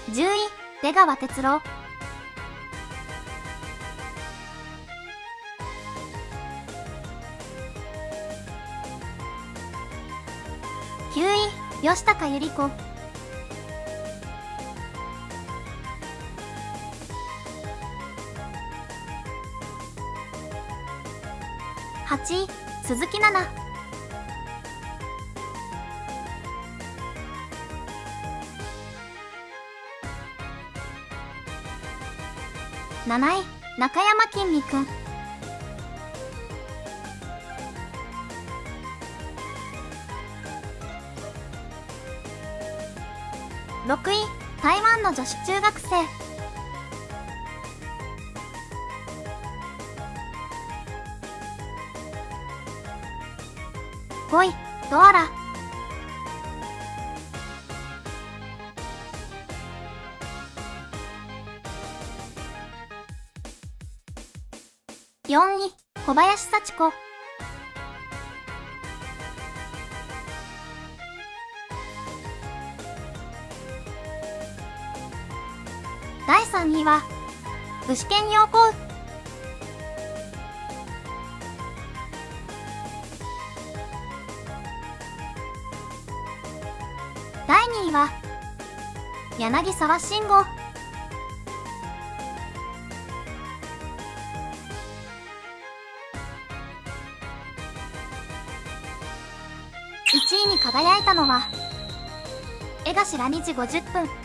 10位、出川哲朗。9位、吉高由里子。8位、鈴木奈々。7位、中山きんに君。6位、台湾の女子中学生。5位、ドアラ。4位、小林幸子。第3位は、具志堅用高。第2位は、柳沢慎吾。1位に輝いたのは、江頭2時50分。